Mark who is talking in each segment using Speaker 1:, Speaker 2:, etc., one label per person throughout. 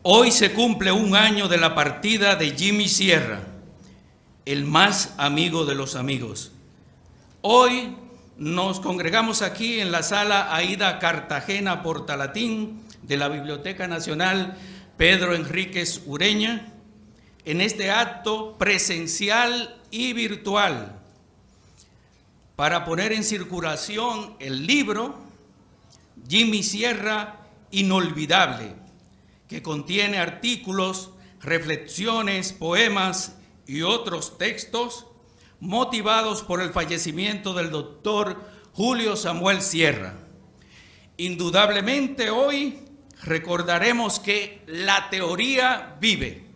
Speaker 1: Hoy se cumple un año de la partida de Jimmy Sierra, el más amigo de los amigos. Hoy nos congregamos aquí en la sala Aida Cartagena Portalatín de la Biblioteca Nacional Pedro Enríquez Ureña, en este acto presencial y virtual para poner en circulación el libro Jimmy Sierra Inolvidable, que contiene artículos, reflexiones, poemas y otros textos motivados por el fallecimiento del doctor Julio Samuel Sierra. Indudablemente hoy recordaremos que la teoría vive.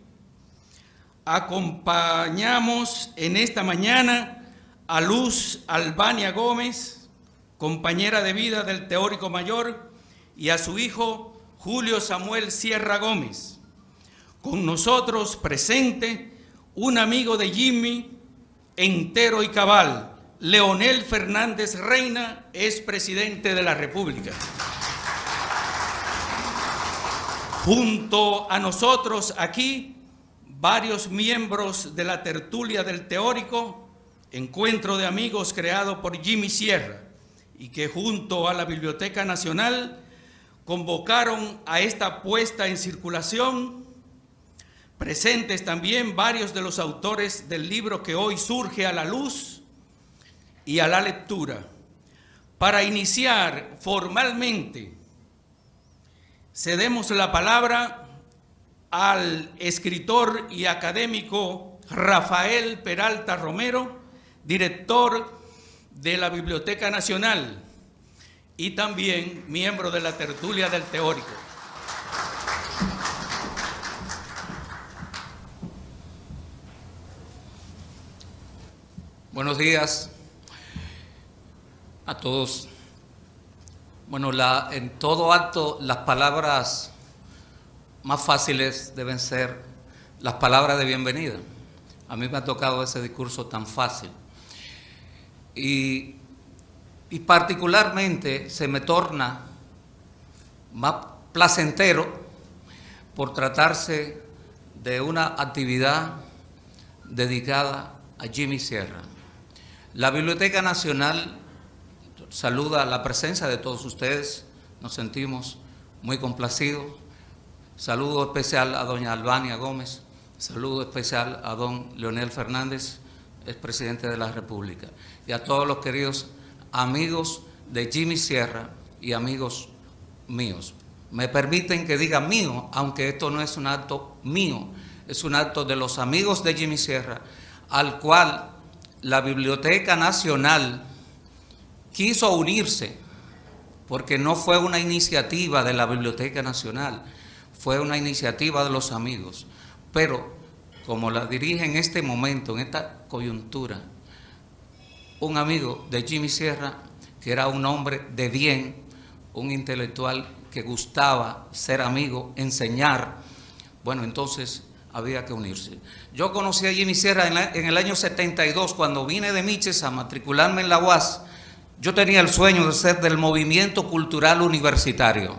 Speaker 1: Acompañamos en esta mañana a Luz Albania Gómez, compañera de vida del teórico mayor, y a su hijo Julio Samuel Sierra Gómez. Con nosotros presente un amigo de Jimmy, entero y cabal, Leonel Fernández Reina, es presidente de la República. Junto a nosotros aquí, varios miembros de la tertulia del teórico, encuentro de amigos creado por Jimmy Sierra, y que junto a la Biblioteca Nacional convocaron a esta puesta en circulación. Presentes también varios de los autores del libro que hoy surge a la luz y a la lectura. Para iniciar formalmente, cedemos la palabra al escritor y académico Rafael Peralta Romero, director de la Biblioteca Nacional y también miembro de la tertulia del teórico.
Speaker 2: Buenos días a todos. Bueno, en todo acto las palabras más fáciles deben ser las palabras de bienvenida. A mí me ha tocado ese discurso tan fácil. Y particularmente se me torna más placentero por tratarse de una actividad dedicada a Jimmy Sierra. La Biblioteca Nacional saluda la presencia de todos ustedes, nos sentimos muy complacidos. Saludo especial a doña Albania Gómez, saludo especial a don Leonel Fernández, el presidente de la República, y a todos los queridos amigos de Jimmy Sierra y amigos míos. Me permiten que diga mío, aunque esto no es un acto mío, es un acto de los amigos de Jimmy Sierra, al cual la Biblioteca Nacional quiso unirse, porque no fue una iniciativa de la Biblioteca Nacional, fue una iniciativa de los amigos. Pero como la dirige en este momento, en esta coyuntura, un amigo de Jimmy Sierra, que era un hombre de bien, un intelectual que gustaba ser amigo, enseñar, bueno, entonces había que unirse. Yo conocí a Jimmy Sierra en el año 72, cuando vine de Miches a matricularme en la UAS. Yo tenía el sueño de ser del movimiento cultural universitario.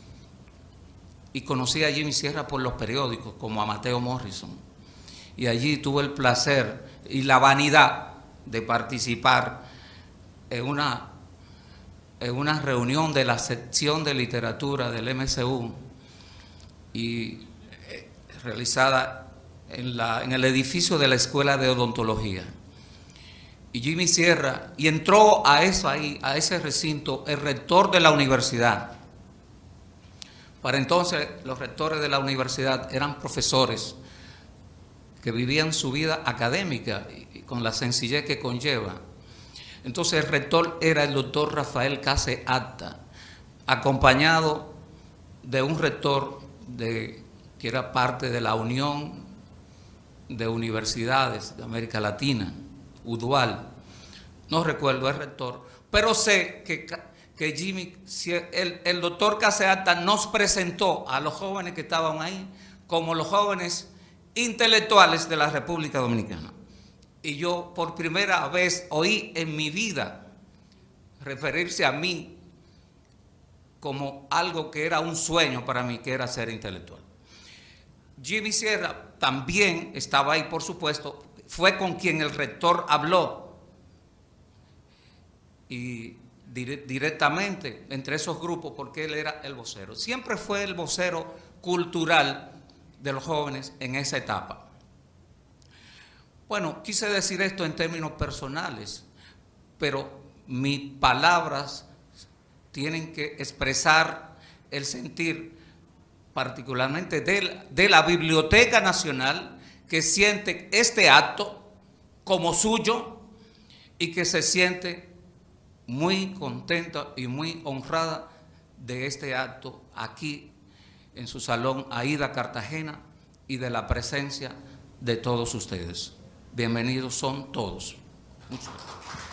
Speaker 2: Y conocí a Jimmy Sierra por los periódicos, como a Mateo Morrison. Y allí tuve el placer y la vanidad de participar en una reunión de la sección de literatura del MSU y realizada en el edificio de la Escuela de Odontología. Y Jimmy Sierra, y entró a ese recinto, el rector de la universidad. Para entonces los rectores de la universidad eran profesores que vivían su vida académica y con la sencillez que conlleva. Entonces el rector era el doctor Rafael Case Acta, acompañado de un rector que era parte de la Unión de Universidades de América Latina, UDUAL. No recuerdo el rector, pero sé que Jimmy, el doctor Case Acta nos presentó a los jóvenes que estaban ahí como los jóvenes intelectuales de la República Dominicana. Y yo por primera vez oí en mi vida referirse a mí como algo que era un sueño para mí, que era ser intelectual. Jimmy Sierra también estaba ahí, por supuesto, fue con quien el rector habló y directamente entre esos grupos, porque él era el vocero. Siempre fue el vocero cultural de los jóvenes en esa etapa. Bueno, quise decir esto en términos personales, pero mis palabras tienen que expresar el sentir particularmente de la Biblioteca Nacional, que siente este acto como suyo y que se siente muy contenta y muy honrada de este acto aquí en su salón Aida Cartagena y de la presencia de todos ustedes. Bienvenidos son todos. Muchas gracias.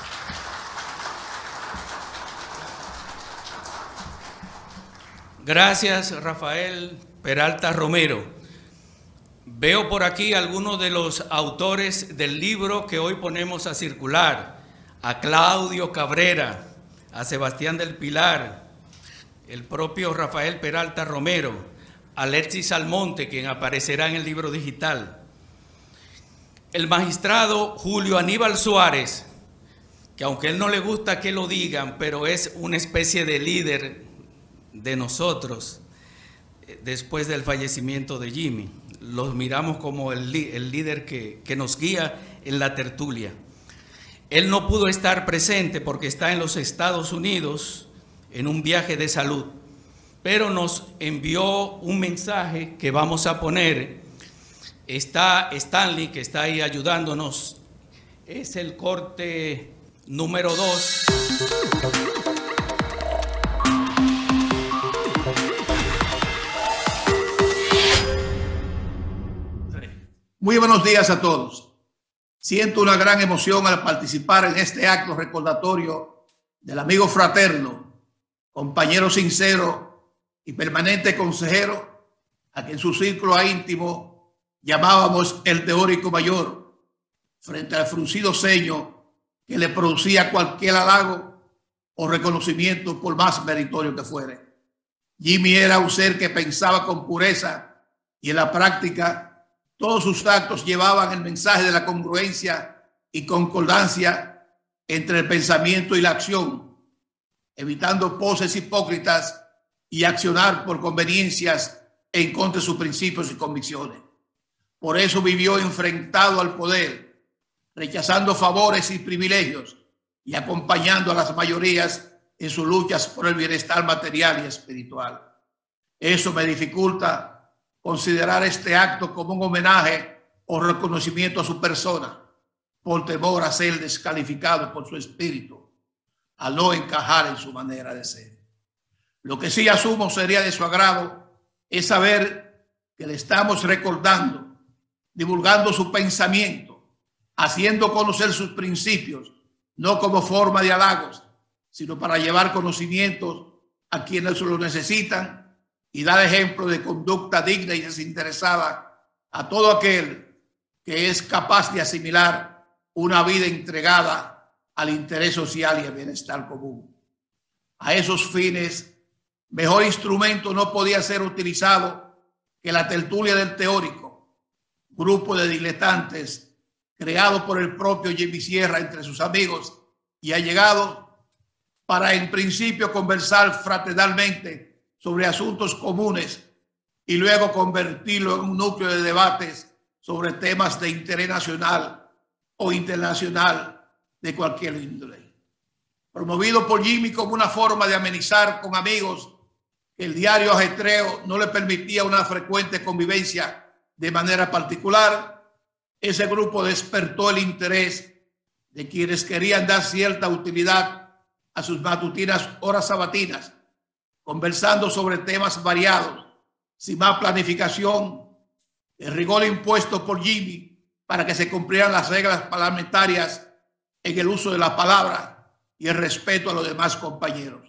Speaker 1: Gracias, Rafael Peralta Romero. Veo por aquí algunos de los autores del libro que hoy ponemos a circular: a Claudio Cabrera, a Sebastián del Pilar, el propio Rafael Peralta Romero, Alexis Almonte, quien aparecerá en el libro digital, el magistrado Julio Aníbal Suárez, que aunque a él no le gusta que lo digan, pero es una especie de líder de nosotros después del fallecimiento de Jimmy. Los miramos como el líder que nos guía en la tertulia. Él no pudo estar presente porque está en los Estados Unidos en un viaje de salud, pero nos envió un mensaje que vamos a poner. Está Stanley, que está ahí ayudándonos. Es el corte número 2.
Speaker 3: Muy buenos días a todos. Siento una gran emoción al participar en este acto recordatorio del amigo fraterno, compañero sincero y permanente consejero, a quien en su círculo íntimo llamábamos el teórico mayor, frente al fruncido ceño que le producía cualquier halago o reconocimiento, por más meritorio que fuere. Jimmy era un ser que pensaba con pureza y en la práctica todos sus actos llevaban el mensaje de la congruencia y concordancia entre el pensamiento y la acción, evitando poses hipócritas y accionar por conveniencias en contra de sus principios y convicciones. Por eso vivió enfrentado al poder, rechazando favores y privilegios y acompañando a las mayorías en sus luchas por el bienestar material y espiritual. Eso me dificulta considerar este acto como un homenaje o reconocimiento a su persona, por temor a ser descalificado por su espíritu, al no encajar en su manera de ser. Lo que sí asumo sería de su agrado es saber que le estamos recordando, divulgando su pensamiento, haciendo conocer sus principios, no como forma de halagos, sino para llevar conocimientos a quienes lo necesitan y dar ejemplo de conducta digna y desinteresada a todo aquel que es capaz de asimilar una vida entregada al interés social y al bienestar común. A esos fines, mejor instrumento no podía ser utilizado que la tertulia del teórico, grupo de diletantes creado por el propio Jimmy Sierra entre sus amigos y allegados, para en principio conversar fraternalmente sobre asuntos comunes y luego convertirlo en un núcleo de debates sobre temas de interés nacional o internacional de cualquier índole. Promovido por Jimmy como una forma de amenizar con amigos que el diario ajetreo no le permitía una frecuente convivencia de manera particular, ese grupo despertó el interés de quienes querían dar cierta utilidad a sus matutinas horas sabatinas, conversando sobre temas variados, sin más planificación, el rigor impuesto por Jimmy para que se cumplieran las reglas parlamentarias en el uso de la palabra y el respeto a los demás compañeros.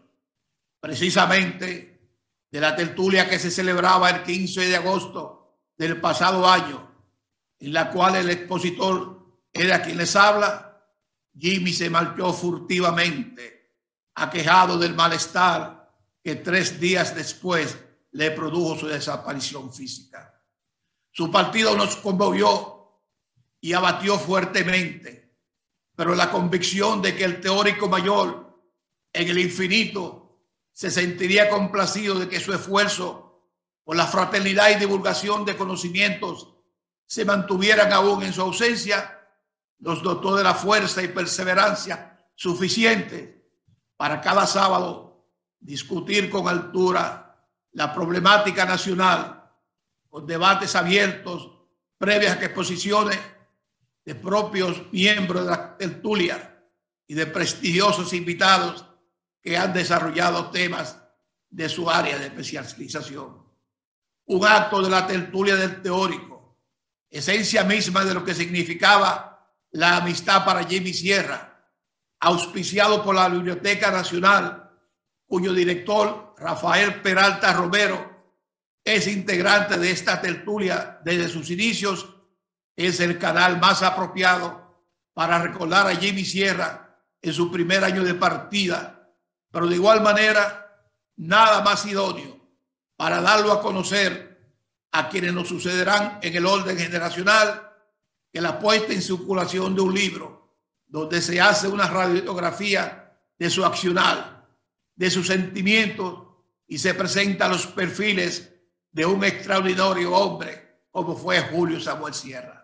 Speaker 3: Precisamente de la tertulia que se celebraba el 15 de agosto del pasado año, en la cual el expositor era quien les habla, Jimmy se marchó furtivamente, aquejado del malestar que 3 días después le produjo su desaparición física. Su partido nos conmovió y abatió fuertemente, pero la convicción de que el teórico mayor en el infinito se sentiría complacido de que su esfuerzo por la fraternidad y divulgación de conocimientos se mantuvieran aún en su ausencia, nos dotó de la fuerza y perseverancia suficiente para cada sábado discutir con altura la problemática nacional, con debates abiertos, previas exposiciones de propios miembros de la tertulia y de prestigiosos invitados que han desarrollado temas de su área de especialización. Un acto de la tertulia del teórico, esencia misma de lo que significaba la amistad para Jimmy Sierra, auspiciado por la Biblioteca Nacional, cuyo director, Rafael Peralta Romero, es integrante de esta tertulia desde sus inicios. Es el canal más apropiado para recordar a Jimmy Sierra en su primer año de partida, pero de igual manera, nada más idóneo para darlo a conocer a quienes nos sucederán en el orden generacional que la puesta en circulación de un libro donde se hace una radiografía de su accionar, de sus sentimientos y se presentan los perfiles de un extraordinario hombre como fue Julio Samuel Sierra.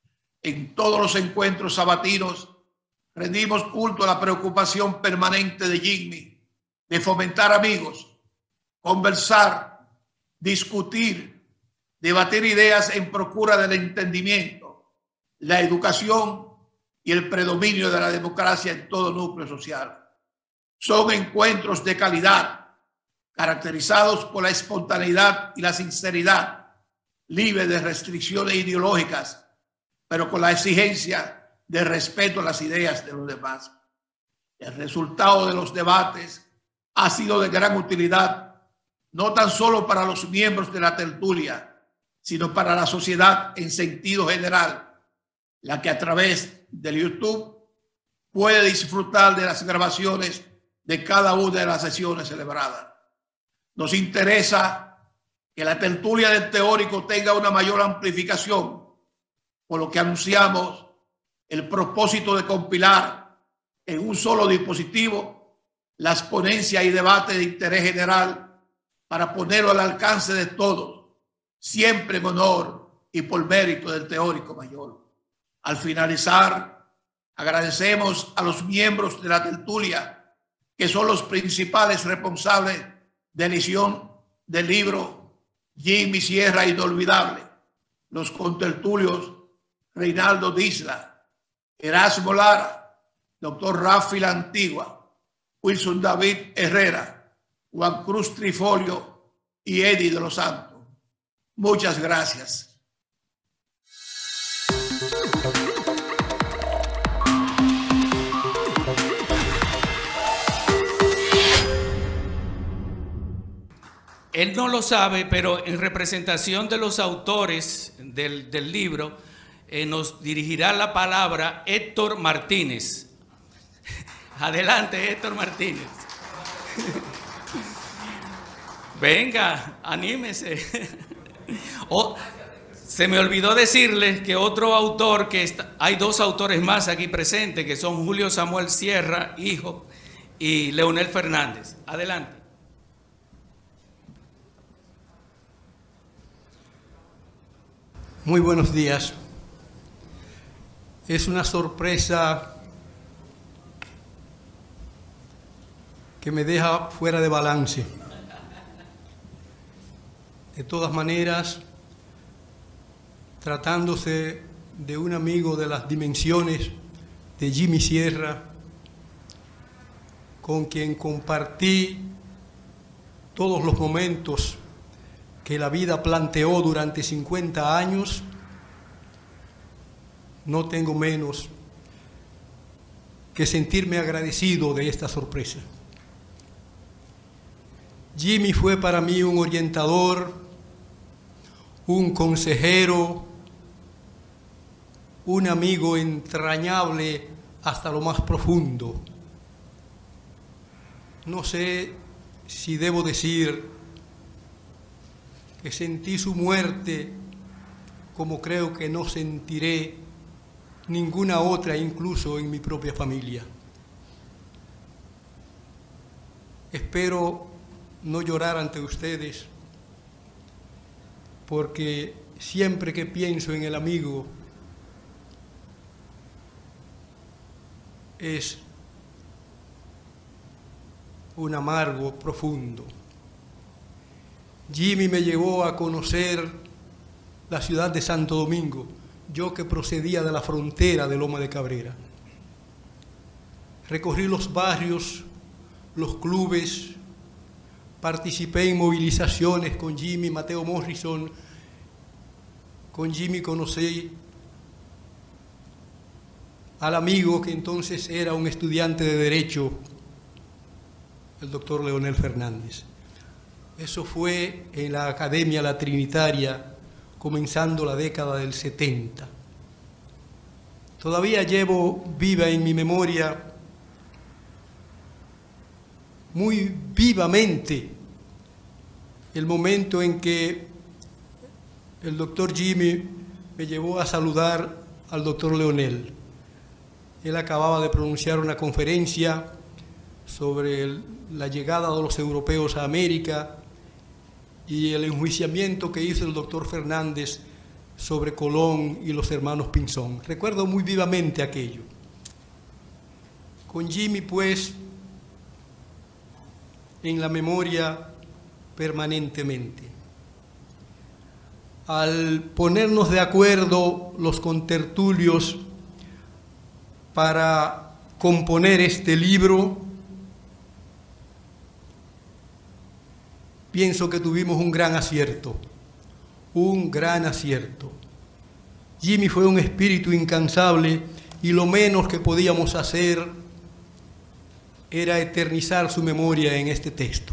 Speaker 3: En todos los encuentros sabatinos rendimos culto a la preocupación permanente de Jimmy de fomentar amigos, conversar, discutir, debatir ideas en procura del entendimiento, la educación y el predominio de la democracia en todo núcleo social. Son encuentros de calidad, caracterizados por la espontaneidad y la sinceridad, libres de restricciones ideológicas, pero con la exigencia de respeto a las ideas de los demás. El resultado de los debates ha sido de gran utilidad, no tan solo para los miembros de la tertulia, sino para la sociedad en sentido general, la que a través del YouTube puede disfrutar de las grabaciones de cada una de las sesiones celebradas. Nos interesa que la tertulia del teórico tenga una mayor amplificación, por lo que anunciamos el propósito de compilar en un solo dispositivo las ponencias y debates de interés general para ponerlo al alcance de todos, siempre en honor y por mérito del teórico mayor. Al finalizar, agradecemos a los miembros de la tertulia, que son los principales responsables de edición del libro Jimmy Sierra Inolvidable, los contertulios Reinaldo Disla, Erasmo Lara, doctor Rafi La Antigua, Wilson David Herrera, Juan Cruz Trifolio y Eddie de los Santos. Muchas gracias.
Speaker 1: Él no lo sabe, pero en representación de los autores del libro, nos dirigirá la palabra Héctor Martínez. Adelante, Héctor Martínez. Venga, anímese. Oh, se me olvidó decirles que otro autor, hay dos autores más aquí presentes, que son Julio Samuel Sierra, hijo, y Leonel Fernández. Adelante.
Speaker 4: Muy buenos días. Es una sorpresa que me deja fuera de balance. De todas maneras, tratándose de un amigo de las dimensiones de Jimmy Sierra, con quien compartí todos los momentos que la vida planteó durante 50 años, no tengo menos que sentirme agradecido de esta sorpresa. Jimmy fue para mí un orientador, un consejero, un amigo entrañable hasta lo más profundo. No sé si debo decir que sentí su muerte como creo que no sentiré ninguna otra, incluso en mi propia familia. Espero no llorar ante ustedes, porque siempre que pienso en el amigo es un amargo profundo. Jimmy me llevó a conocer la ciudad de Santo Domingo, yo que procedía de la frontera de Loma de Cabrera. Recorrí los barrios, los clubes, participé en movilizaciones con Jimmy, Mateo Morrison. Con Jimmy conocí al amigo que entonces era un estudiante de Derecho, el doctor Leonel Fernández. Eso fue en la Academia La Trinitaria, comenzando la década del 70. Todavía llevo viva en mi memoria, muy vivamente, el momento en que el doctor Jimmy me llevó a saludar al doctor Leonel. Él acababa de pronunciar una conferencia sobre la llegada de los europeos a América y el enjuiciamiento que hizo el doctor Fernández sobre Colón y los hermanos Pinzón. Recuerdo muy vivamente aquello. Con Jimmy, pues, en la memoria permanentemente. Al ponernos de acuerdo los contertulios para componer este libro, pienso que tuvimos un gran acierto, un gran acierto. Jimmy fue un espíritu incansable y lo menos que podíamos hacer era eternizar su memoria en este texto.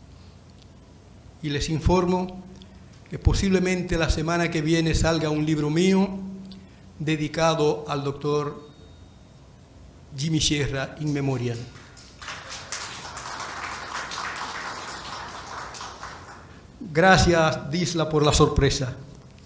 Speaker 4: Y les informo que posiblemente la semana que viene salga un libro mío dedicado al doctor Jimmy Sierra in memoriam. Gracias, Disla, por la sorpresa.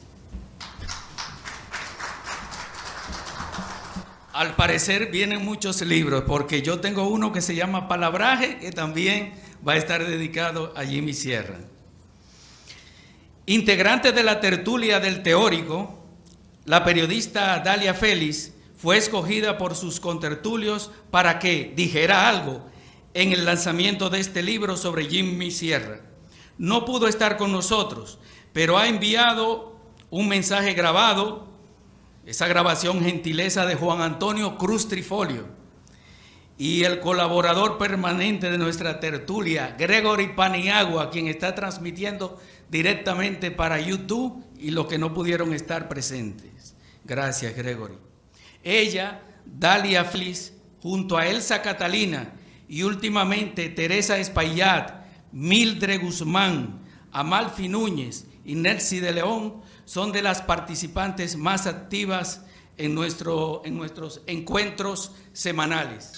Speaker 1: Al parecer vienen muchos libros, porque yo tengo uno que se llama Palabraje, que también va a estar dedicado a Jimmy Sierra. Integrante de la tertulia del teórico, la periodista Dalia Félix fue escogida por sus contertulios para que dijera algo en el lanzamiento de este libro sobre Jimmy Sierra. No pudo estar con nosotros, pero ha enviado un mensaje grabado, esa grabación gentileza de Juan Antonio Cruz Trifolio, y el colaborador permanente de nuestra tertulia, Gregory Paniagua, quien está transmitiendo directamente para YouTube y los que no pudieron estar presentes. Gracias, Gregory. Ella, Dalia Félix, junto a Elsa Catalina y últimamente Teresa Espaillat, Mildred Guzmán, Amalfi Núñez y Nelcy de León, son de las participantes más activas en nuestros encuentros semanales.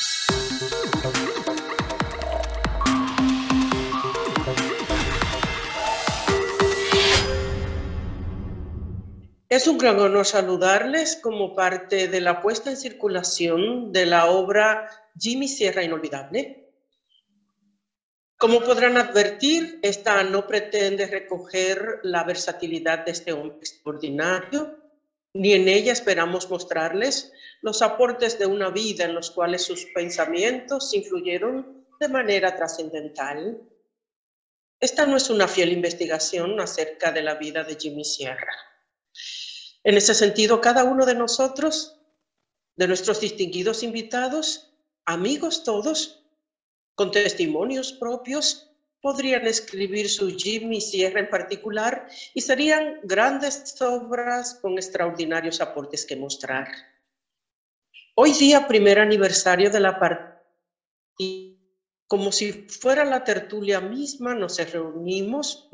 Speaker 5: Es un gran honor saludarles como parte de la puesta en circulación de la obra Jimmy Sierra Inolvidable. Como podrán advertir, esta no pretende recoger la versatilidad de este hombre extraordinario, ni en ella esperamos mostrarles los aportes de una vida en los cuales sus pensamientos influyeron de manera trascendental. Esta no es una fiel investigación acerca de la vida de Jimmy Sierra. En ese sentido, cada uno de nosotros, de nuestros distinguidos invitados, amigos todos, con testimonios propios, podrían escribir su Jimmy Sierra en particular y serían grandes obras con extraordinarios aportes que mostrar. Hoy día, primer aniversario de la partida, como si fuera la tertulia misma, nos reunimos,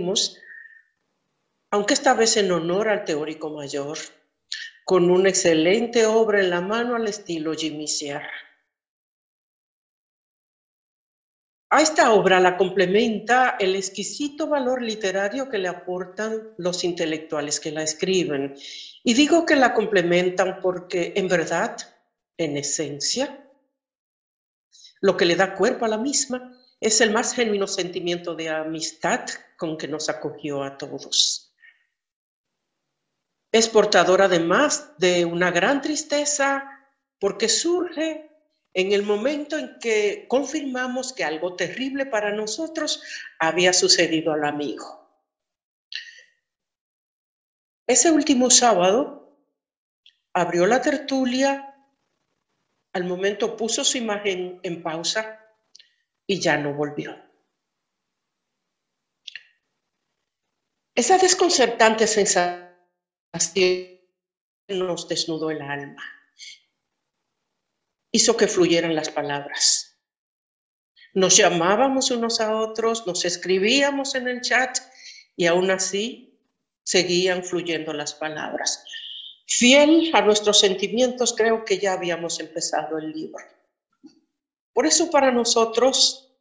Speaker 5: aunque esta vez en honor al teórico mayor, con una excelente obra en la mano al estilo Jimmy Sierra. A esta obra la complementa el exquisito valor literario que le aportan los intelectuales que la escriben. Y digo que la complementan porque en verdad, en esencia, lo que le da cuerpo a la misma es el más genuino sentimiento de amistad con que nos acogió a todos. Es portador además de una gran tristeza porque surge en el momento en que confirmamos que algo terrible para nosotros había sucedido al amigo. Ese último sábado abrió la tertulia, al momento puso su imagen en pausa y ya no volvió. Esa desconcertante sensación nos desnudó el alma. Hizo que fluyeran las palabras. Nos llamábamos unos a otros, nos escribíamos en el chat y aún así seguían fluyendo las palabras. Fiel a nuestros sentimientos, creo que ya habíamos empezado el libro. Por eso para nosotros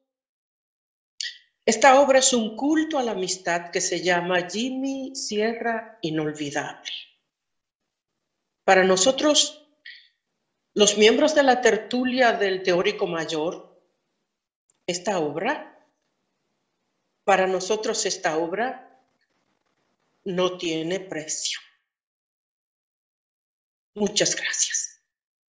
Speaker 5: esta obra es un culto a la amistad que se llama Jimmy Sierra Inolvidable. Para nosotros, los miembros de la tertulia del teórico mayor, para nosotros esta obra no tiene precio. Muchas gracias.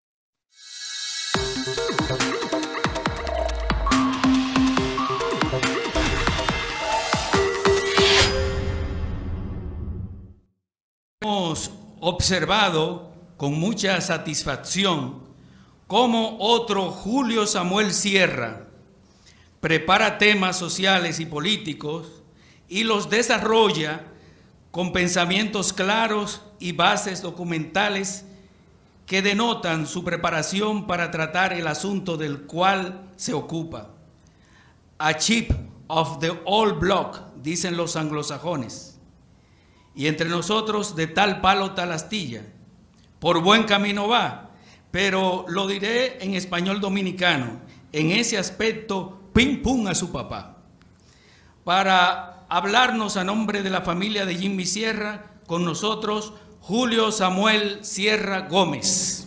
Speaker 1: Hemos observado con mucha satisfacción cómo otro Julio Samuel Sierra prepara temas sociales y políticos y los desarrolla con pensamientos claros y bases documentales que denotan su preparación para tratar el asunto del cual se ocupa. A chip of the old block, dicen los anglosajones. Y entre nosotros de tal palo tal astilla. Por buen camino va, pero lo diré en español dominicano, en ese aspecto, pim pum a su papá. Para hablarnos a nombre de la familia de Jimmy Sierra, con nosotros Julio Samuel Sierra Gómez.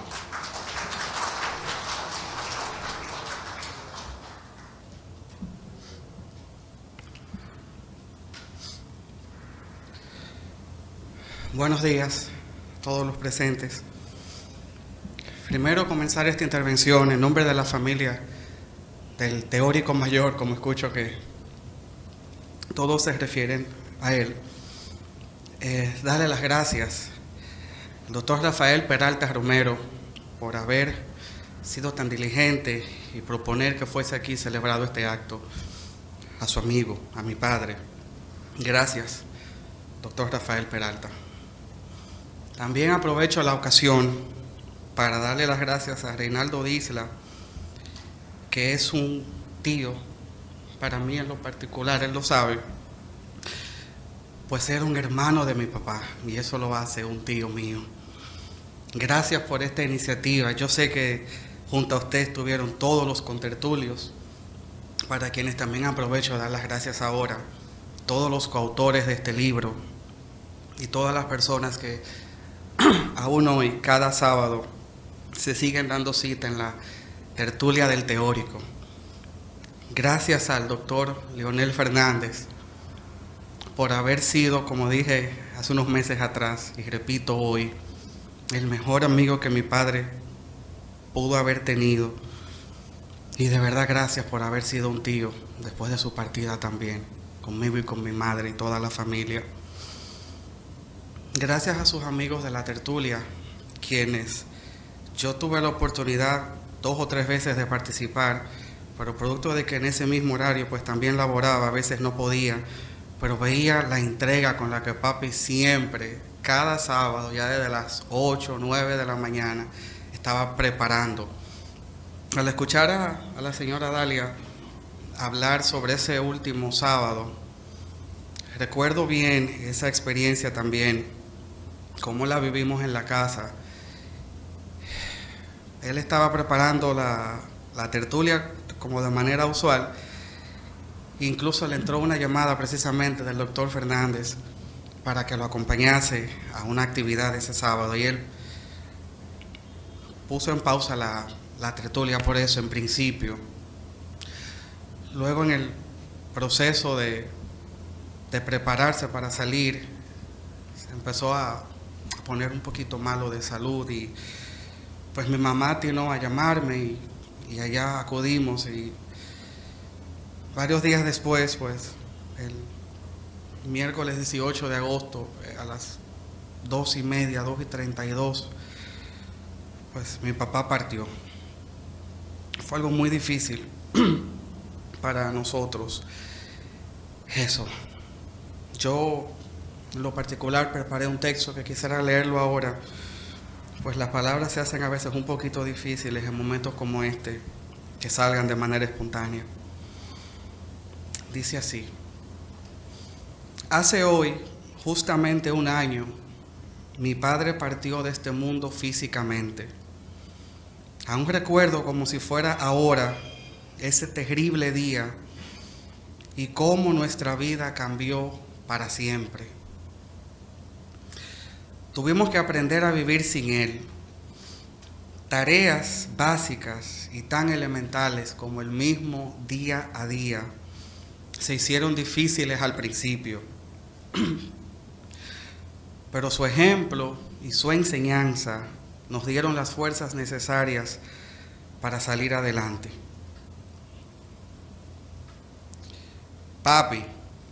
Speaker 6: Buenos días a todos los presentes. Primero comenzar esta intervención en nombre de la familia del teórico mayor, como escucho que todos se refieren a él. Darle las gracias al doctor Rafael Peralta Romero por haber sido tan diligente y proponer que fuese aquí celebrado este acto. A su amigo, a mi padre. Gracias, doctor Rafael Peralta. También aprovecho la ocasión para darle las gracias a Reinaldo Disla, que es un tío, para mí en lo particular, él lo sabe, pues era un hermano de mi papá, y eso lo hace un tío mío. Gracias por esta iniciativa. Yo sé que junto a usted estuvieron todos los contertulios, para quienes también aprovecho de dar las gracias ahora, todos los coautores de este libro, y todas las personas que aún hoy, cada sábado, se siguen dando cita en la tertulia del teórico. Gracias al doctor Leonel Fernández por haber sido, como dije hace unos meses atrás, y repito hoy, el mejor amigo que mi padre pudo haber tenido. Y de verdad gracias por haber sido un tío después de su partida también, conmigo y con mi madre y toda la familia. Gracias a sus amigos de la tertulia, quienes yo tuve la oportunidad 2 o 3 veces de participar, pero producto de que en ese mismo horario pues también laboraba, a veces no podía, pero veía la entrega con la que papi siempre, cada sábado, ya desde las 8 o 9 de la mañana, estaba preparando. Al escuchar a la señora Dalia hablar sobre ese último sábado, recuerdo bien esa experiencia también, cómo la vivimos en la casa. Él estaba preparando la tertulia como de manera usual, Incluso le entró una llamada precisamente del doctor Fernández para que lo acompañase a una actividad ese sábado, y él puso en pausa la tertulia por eso en principio. Luego, en el proceso de prepararse para salir, se empezó a poner un poquito malo de salud, y pues mi mamá atinó a llamarme y allá acudimos, y varios días después, pues el miércoles 18 de agosto a las 2:30, 2:32, pues mi papá partió. Fue algo muy difícil para nosotros eso. Yo, en lo particular, preparé un texto que quisiera leerlo ahora, pues las palabras se hacen a veces un poquito difíciles en momentos como este, que salgan de manera espontánea. Dice así: hace hoy justamente un año, mi padre partió de este mundo físicamente. Aún recuerdo como si fuera ahora ese terrible día y cómo nuestra vida cambió para siempre. Tuvimos que aprender a vivir sin él. Tareas básicas y tan elementales como el mismo día a día se hicieron difíciles al principio, pero su ejemplo y su enseñanza nos dieron las fuerzas necesarias para salir adelante. Papi,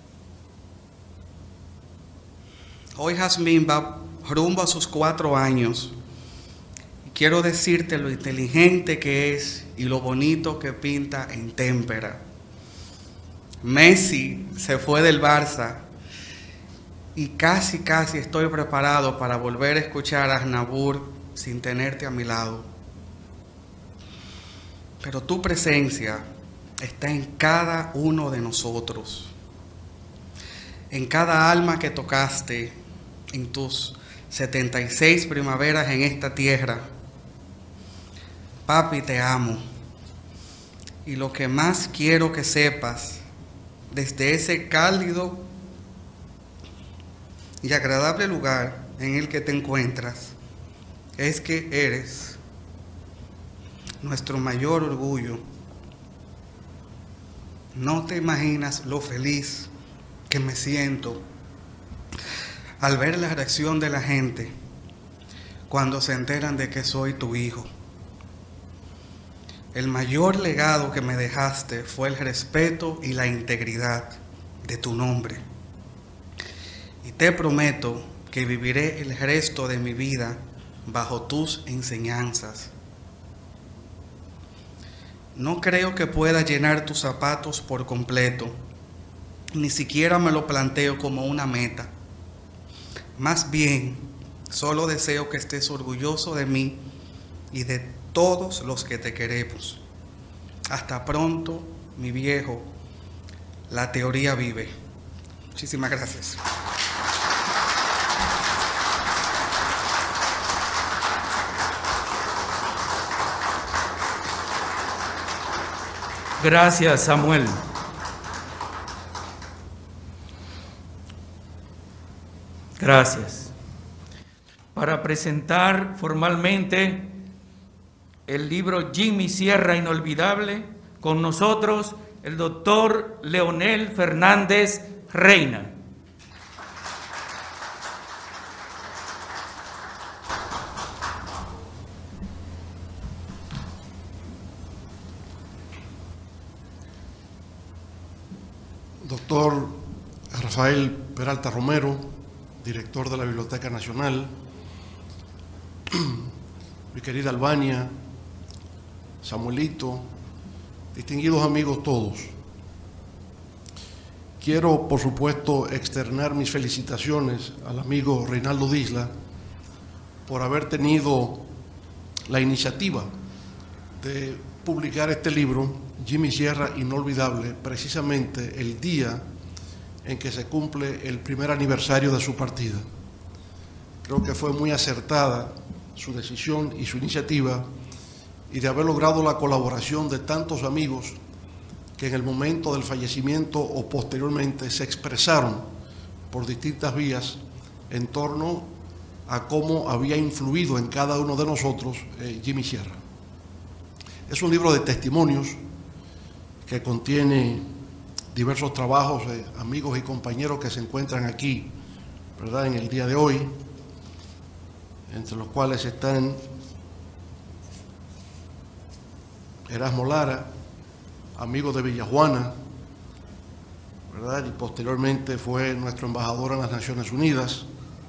Speaker 6: hoy Jazmín va rumbo a sus 4 años. Quiero decirte lo inteligente que es y lo bonito que pinta en témpera. Messi se fue del Barça y casi estoy preparado para volver a escuchar a Aznavour sin tenerte a mi lado. Pero tu presencia está en cada uno de nosotros, en cada alma que tocaste en tus 76 primaveras en esta tierra. Papi, te amo, y lo que más quiero que sepas desde ese cálido y agradable lugar en el que te encuentras es que eres nuestro mayor orgullo. No te imaginas lo feliz que me siento al ver la reacción de la gente cuando se enteran de que soy tu hijo. El mayor legado que me dejaste fue el respeto y la integridad de tu nombre. Y te prometo que viviré el resto de mi vida bajo tus enseñanzas. No creo que pueda llenar tus zapatos por completo, ni siquiera me lo planteo como una meta. Más bien, solo deseo que estés orgulloso de mí y de todos los que te queremos. Hasta pronto, mi viejo. La teoría vive. Muchísimas gracias.
Speaker 1: Gracias, Samuel. Gracias. Para presentar formalmente el libro Jimmy Sierra Inolvidable, con nosotros el doctor Leonel Fernández Reina.
Speaker 7: Doctor Rafael Peralta Romero, director de la Biblioteca Nacional, mi querida Albania, Samuelito, distinguidos amigos todos. Quiero, por supuesto, externar mis felicitaciones al amigo Reinaldo Disla por haber tenido la iniciativa de publicar este libro, Jimmy Sierra Inolvidable, precisamente el día en que se cumple el primer aniversario de su partida. Creo que fue muy acertada su decisión y su iniciativa, y de haber logrado la colaboración de tantos amigos que en el momento del fallecimiento o posteriormente se expresaron por distintas vías en torno a cómo había influido en cada uno de nosotros Jimmy Sierra. Es un libro de testimonios que contiene diversos trabajos de amigos y compañeros que se encuentran aquí, ¿verdad?, en el día de hoy, entre los cuales están Erasmo Lara, amigo de Villajuana, ¿verdad?, y posteriormente fue nuestro embajador en las Naciones Unidas.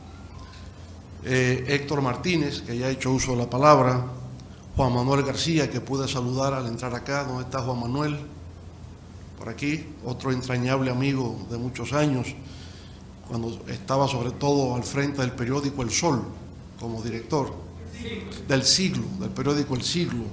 Speaker 7: Héctor Martínez, que ya ha hecho uso de la palabra. Juan Manuel García, que pude saludar al entrar acá. ¿Dónde está Juan Manuel? Por aquí, otro entrañable amigo de muchos años, cuando estaba sobre todo al frente del periódico El Sol, como director del Siglo, del periódico El Siglo.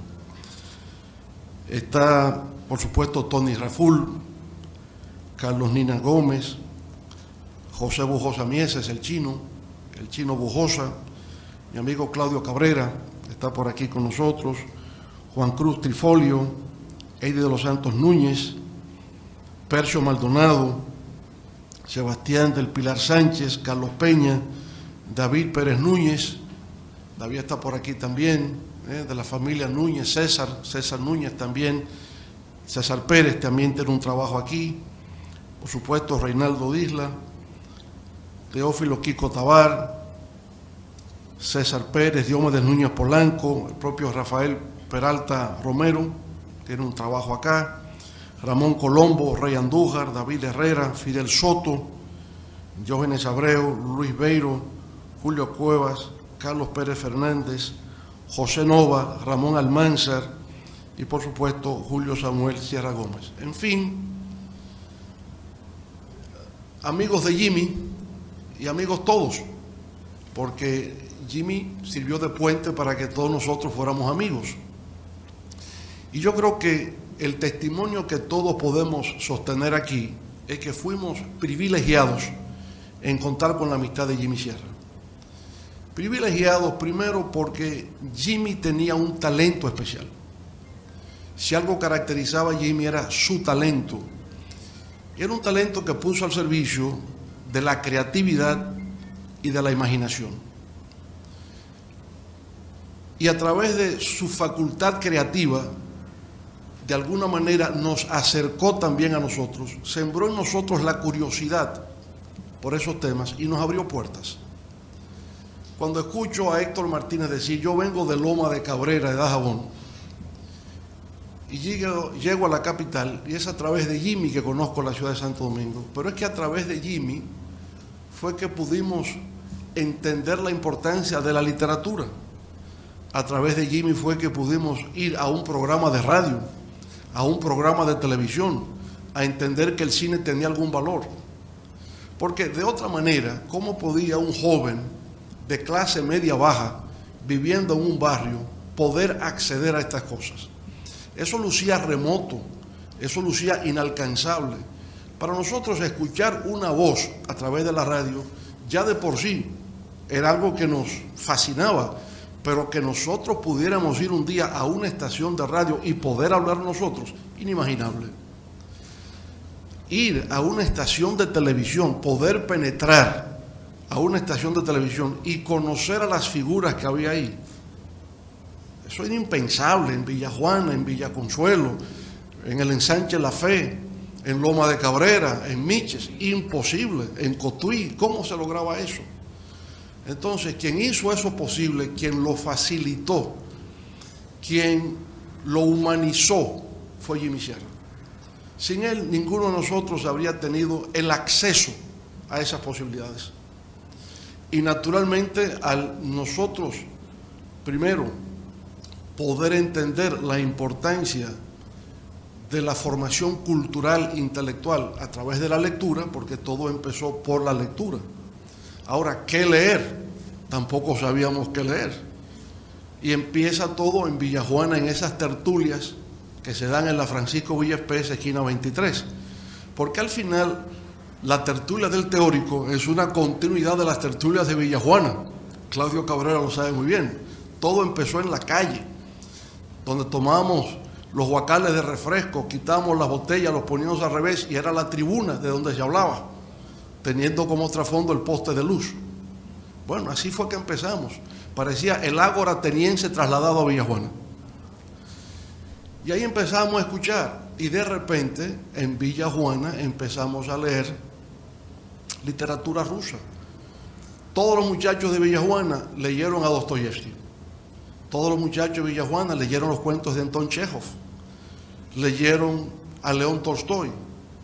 Speaker 7: Está, por supuesto, Tony Raful, Carlos Nina Gómez, José Bujosa Mieses, el chino Bujosa, mi amigo Claudio Cabrera, está por aquí con nosotros, Juan Cruz Trifolio, Eddie de los Santos Núñez, Percio Maldonado, Sebastián del Pilar Sánchez, Carlos Peña, David Pérez Núñez, David está por aquí también, de la familia Núñez, César Núñez también, César Pérez también tiene un trabajo aquí, por supuesto Reinaldo Disla, Teófilo Kiko Tabar, César Pérez, Diomedes Núñez Polanco, el propio Rafael Peralta Romero, tiene un trabajo acá, Ramón Colombo, Rey Andújar, David Herrera, Fidel Soto, Jóvenes Abreu, Luis Beiro, Julio Cuevas, Carlos Pérez Fernández, José Nova, Ramón Almanzar y por supuesto Julio Samuel Sierra Gómez. En fin, amigos de Jimmy y amigos todos, porque Jimmy sirvió de puente para que todos nosotros fuéramos amigos. Y yo creo que el testimonio que todos podemos sostener aquí es que fuimos privilegiados en contar con la amistad de Jimmy Sierra. Privilegiados primero porque Jimmy tenía un talento especial. Si algo caracterizaba a Jimmy era su talento. Era un talento que puso al servicio de la creatividad y de la imaginación. Y a través de su facultad creativa, de alguna manera nos acercó también a nosotros, sembró en nosotros la curiosidad por esos temas y nos abrió puertas. Cuando escucho a Héctor Martínez decir, yo vengo de Loma de Cabrera, de Dajabón, y llego a la capital, y es a través de Jimmy que conozco la ciudad de Santo Domingo, pero es que a través de Jimmy fue que pudimos entender la importancia de la literatura. A través de Jimmy fue que pudimos ir a un programa de radio, a un programa de televisión, a entender que el cine tenía algún valor. Porque de otra manera, ¿cómo podía un joven de clase media baja, viviendo en un barrio, poder acceder a estas cosas? Eso lucía remoto, eso lucía inalcanzable. Para nosotros escuchar una voz a través de la radio, ya de por sí, era algo que nos fascinaba, pero que nosotros pudiéramos ir un día a una estación de radio y poder hablar nosotros, inimaginable. Ir a una estación de televisión, poder penetrar a una estación de televisión y conocer a las figuras que había ahí, eso era impensable en Villajuana, en Villaconsuelo, en el Ensanche La Fe, en Loma de Cabrera, en Miches, imposible, en Cotuí. ¿Cómo se lograba eso? Entonces, quien hizo eso posible, quien lo facilitó, quien lo humanizó, fue Jimmy Sierra. Sin él, ninguno de nosotros habría tenido el acceso a esas posibilidades. Y naturalmente, al nosotros, primero, poder entender la importancia de la formación cultural, intelectual, a través de la lectura, porque todo empezó por la lectura. Ahora, ¿qué leer? Tampoco sabíamos qué leer. Y empieza todo en Villajuana, en esas tertulias que se dan en la Francisco Villa Espesa, esquina 23. Porque al final, la tertulia del teórico es una continuidad de las tertulias de Villajuana. Claudio Cabrera lo sabe muy bien. Todo empezó en la calle, donde tomábamos los guacales de refresco, quitábamos las botellas, los poníamos al revés y era la tribuna de donde se hablaba, teniendo como trasfondo el poste de luz. Bueno, así fue que empezamos. Parecía el ágora ateniense trasladado a Villajuana. Y ahí empezamos a escuchar, y de repente en Villajuana empezamos a leer literatura rusa. Todos los muchachos de Villajuana leyeron a Dostoyevsky. Todos los muchachos de Villajuana leyeron los cuentos de Anton Chekhov. Leyeron a León Tolstoy.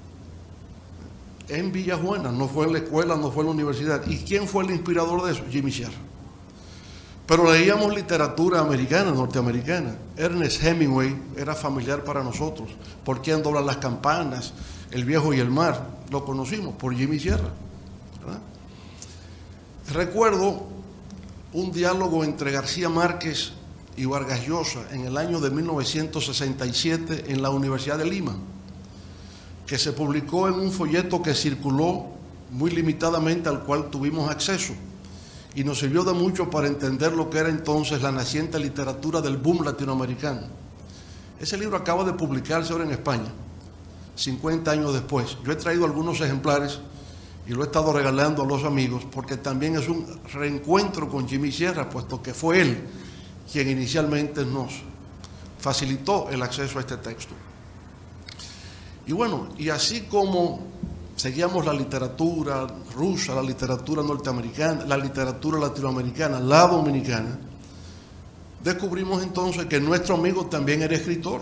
Speaker 7: En Villajuana, no fue en la escuela, no fue en la universidad. ¿Y quién fue el inspirador de eso? Jimmy Sierra. Pero leíamos literatura americana, norteamericana. Ernest Hemingway era familiar para nosotros. ¿Por quién doblan las campanas? El viejo y el mar. Lo conocimos por Jimmy Sierra, ¿verdad? Recuerdo un diálogo entre García Márquez y Vargas Llosa en el año de 1967 en la Universidad de Lima, que se publicó en un folleto que circuló muy limitadamente, al cual tuvimos acceso, y nos sirvió de mucho para entender lo que era entonces la naciente literatura del boom latinoamericano. Ese libro acaba de publicarse ahora en España, 50 años después. Yo he traído algunos ejemplares y lo he estado regalando a los amigos, porque también es un reencuentro con Jimmy Sierra, puesto que fue él quien inicialmente nos facilitó el acceso a este texto. Y bueno, y así como seguíamos la literatura rusa, la literatura norteamericana, la literatura latinoamericana, la dominicana, descubrimos entonces que nuestro amigo también era escritor.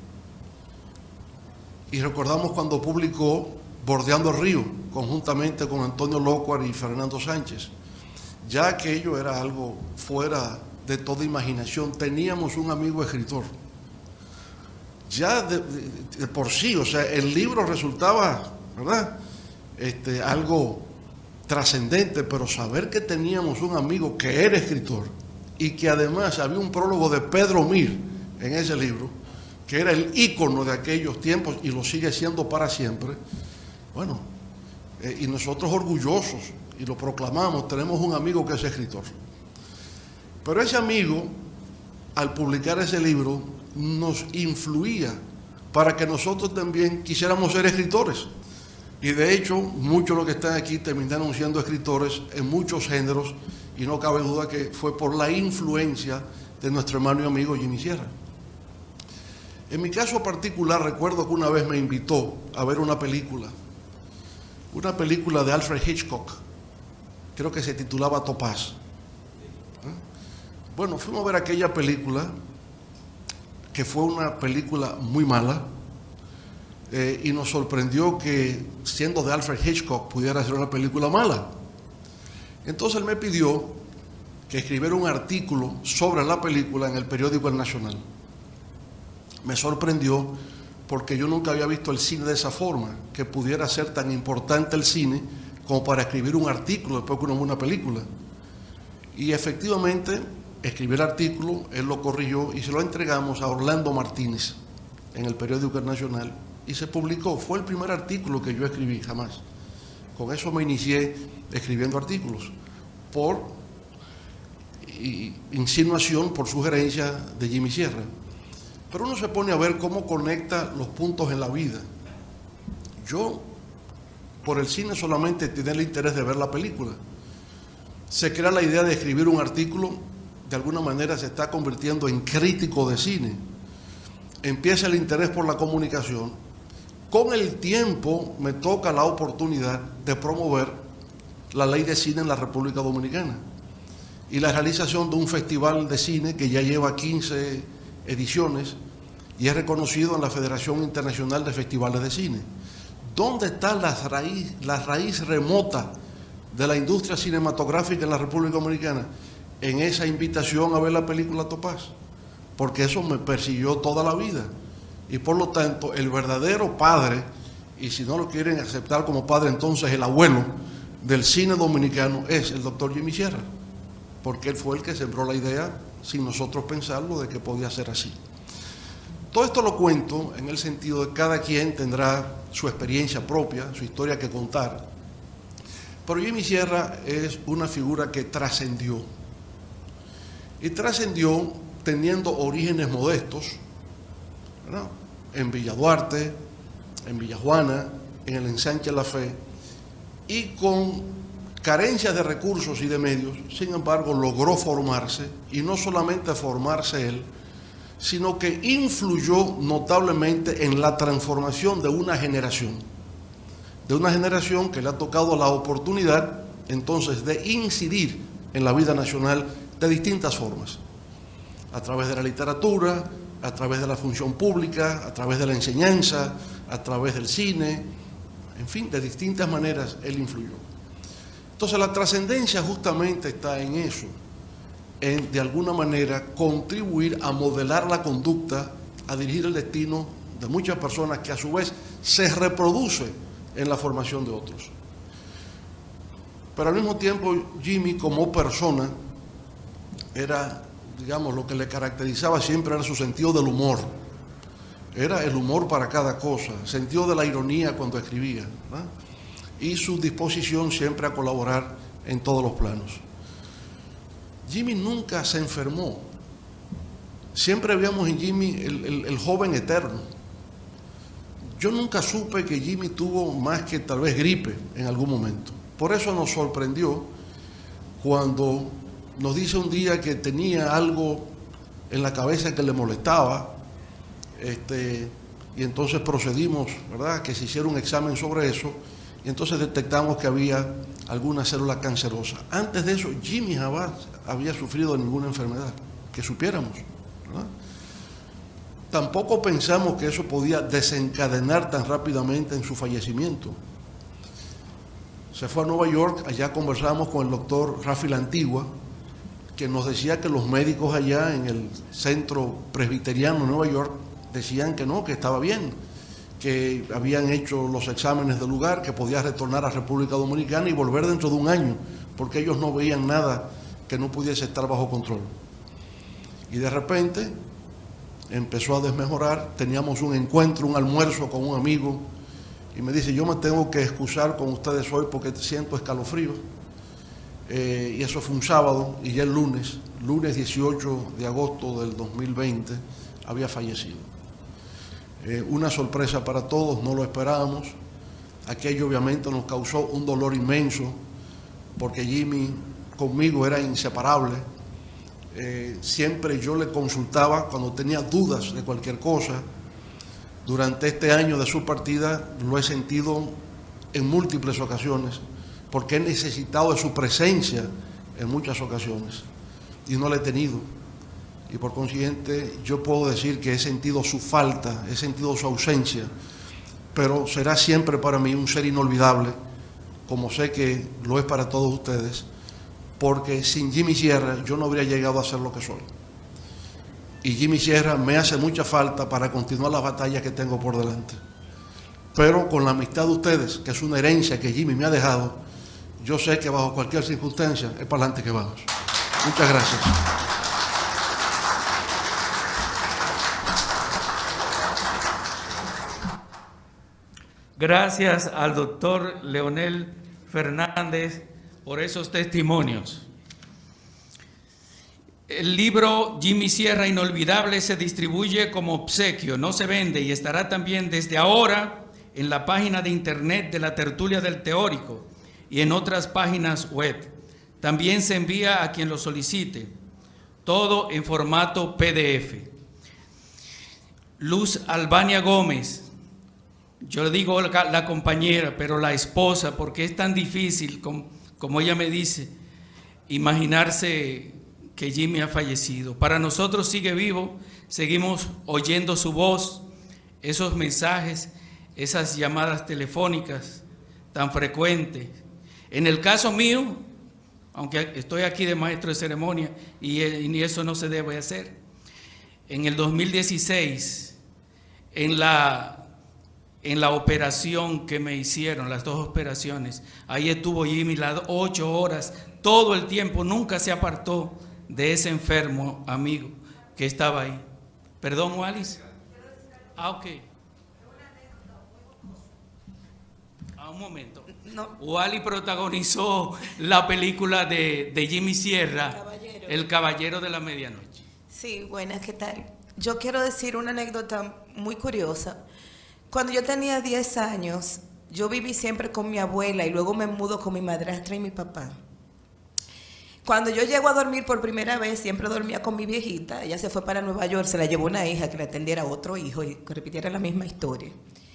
Speaker 7: Y recordamos cuando publicó Bordeando el Río, conjuntamente con Antonio Lócuar y Fernando Sánchez. Ya aquello era algo fuera de toda imaginación. Teníamos un amigo escritor. Ya de por sí, o sea, el libro resultaba, ¿verdad?, algo trascendente, pero saber que teníamos un amigo que era escritor y que además había un prólogo de Pedro Mir en ese libro, que era el ícono de aquellos tiempos y lo sigue siendo para siempre. Bueno, y nosotros orgullosos, y lo proclamamos, tenemos un amigo que es escritor. Pero ese amigo, al publicar ese libro, nos influía para que nosotros también quisiéramos ser escritores. Y de hecho, muchos de los que están aquí terminaron siendo escritores en muchos géneros, y no cabe duda que fue por la influencia de nuestro hermano y amigo Jimmy Sierra. En mi caso particular, recuerdo que una vez me invitó a ver una película de Alfred Hitchcock, creo que se titulaba Topaz. Bueno, fuimos a ver aquella película, que fue una película muy mala, y nos sorprendió que, siendo de Alfred Hitchcock, pudiera ser una película mala. Entonces él me pidió que escribiera un artículo sobre la película en el periódico El Nacional. Me sorprendió porque yo nunca había visto el cine de esa forma, que pudiera ser tan importante el cine como para escribir un artículo después que uno ve una película. Y efectivamente escribí el artículo, él lo corrigió y se lo entregamos a Orlando Martínez en el periódico El Nacional y se publicó. Fue el primer artículo que yo escribí, jamás. Con eso me inicié escribiendo artículos, por insinuación, por sugerencia de Jimmy Sierra. Pero uno se pone a ver cómo conecta los puntos en la vida. Yo, por el cine solamente tenía el interés de ver la película. Se crea la idea de escribir un artículo, de alguna manera se está convirtiendo en crítico de cine. Empieza el interés por la comunicación. Con el tiempo me toca la oportunidad de promover la ley de cine en la República Dominicana y la realización de un festival de cine que ya lleva 15 ediciones y es reconocido en la Federación Internacional de Festivales de Cine. ¿Dónde está la raíz remota de la industria cinematográfica en la República Dominicana? En esa invitación a ver la película Topaz, porque eso me persiguió toda la vida. Y por lo tanto, el verdadero padre, y si no lo quieren aceptar como padre, entonces el abuelo del cine dominicano es el doctor Jimmy Sierra, porque él fue el que sembró la idea, sin nosotros pensarlo, de que podía ser así. Todo esto lo cuento en el sentido de que cada quien tendrá su experiencia propia, su historia que contar. Pero Jimmy Sierra es una figura que trascendió. Y trascendió teniendo orígenes modestos, ¿verdad?, en Villa Duarte, en Villa Juana, en el Ensanche La Fe, y con carencias de recursos y de medios, sin embargo, logró formarse, y no solamente formarse él, sino que influyó notablemente en la transformación de una generación que le ha tocado la oportunidad entonces de incidir en la vida nacional de distintas formas, a través de la literatura, a través de la función pública, a través de la enseñanza, a través del cine, en fin, de distintas maneras él influyó. Entonces la trascendencia justamente está en eso, en de alguna manera contribuir a modelar la conducta, a dirigir el destino de muchas personas que a su vez se reproduce en la formación de otros. Pero al mismo tiempo Jimmy como persona era, digamos, lo que le caracterizaba siempre era su sentido del humor. Era el humor para cada cosa, sentido de la ironía cuando escribía, ¿verdad?, y su disposición siempre a colaborar en todos los planos. Jimmy nunca se enfermó. Siempre veíamos en Jimmy el joven eterno. Yo nunca supe que Jimmy tuvo más que tal vez gripe en algún momento. Por eso nos sorprendió cuando nos dice un día que tenía algo en la cabeza que le molestaba, y entonces procedimos, ¿verdad?, que se hiciera un examen sobre eso, y entonces detectamos que había alguna célula cancerosa. Antes de eso, Jimmy jamás había sufrido ninguna enfermedad, que supiéramos, ¿verdad? Tampoco pensamos que eso podía desencadenar tan rápidamente en su fallecimiento. Se fue a Nueva York, allá conversamos con el doctor Rafi La Antigua, que nos decía que los médicos allá en el centro presbiteriano de Nueva York decían que no, que estaba bien, que habían hecho los exámenes del lugar, que podía retornar a República Dominicana y volver dentro de un año, porque ellos no veían nada que no pudiese estar bajo control. Y de repente empezó a desmejorar, teníamos un encuentro, un almuerzo con un amigo, y me dice, yo me tengo que excusar con ustedes hoy porque siento escalofrío. Y eso fue un sábado, y ya el lunes 18 de agosto del 2020, había fallecido. Una sorpresa para todos, no lo esperábamos. Aquello obviamente nos causó un dolor inmenso, porque Jimmy conmigo era inseparable. Siempre yo le consultaba cuando tenía dudas de cualquier cosa. Durante este año de su partida lo he sentido en múltiples ocasiones, porque he necesitado de su presencia en muchas ocasiones y no la he tenido. Y por consiguiente yo puedo decir que he sentido su falta, he sentido su ausencia, pero será siempre para mí un ser inolvidable, como sé que lo es para todos ustedes, porque sin Jimmy Sierra yo no habría llegado a ser lo que soy. Y Jimmy Sierra me hace mucha falta para continuar las batallas que tengo por delante. Pero con la amistad de ustedes, que es una herencia que Jimmy me ha dejado, yo sé que bajo cualquier circunstancia es para adelante que vamos. Muchas gracias.
Speaker 1: Gracias al doctor Leonel Fernández por esos testimonios. El libro Jimmy Sierra Inolvidable se distribuye como obsequio, no se vende, y estará también desde ahora en la página de internet de la Tertulia del Teórico y en otras páginas web. También se envía a quien lo solicite, todo en formato PDF. Luz Albania Gómez, yo le digo la compañera, pero la esposa, porque es tan difícil, como ella me dice, imaginarse que Jimmy ha fallecido. Para nosotros sigue vivo, seguimos oyendo su voz, esos mensajes, esas llamadas telefónicas tan frecuentes. En el caso mío, aunque estoy aquí de maestro de ceremonia y eso no se debe hacer, en el 2016, en la operación que me hicieron, las dos operaciones, ahí estuvo Jimmy las 8 horas, todo el tiempo, nunca se apartó de ese enfermo amigo que estaba ahí. Perdón, Alice. Ok. Un momento.
Speaker 8: No.
Speaker 1: Wally protagonizó la película de Jimmy Sierra, El Caballero de la Medianoche.
Speaker 8: Sí, buenas, ¿qué tal? Yo quiero decir una anécdota muy curiosa. Cuando yo tenía 10 años, yo viví siempre con mi abuela y luego me mudo con mi madrastra y mi papá. Cuando yo llego a dormir por primera vez, siempre dormía con mi viejita. Ella se fue para Nueva York, se la llevó una hija que le atendiera a otro hijo y que repitiera la misma historia.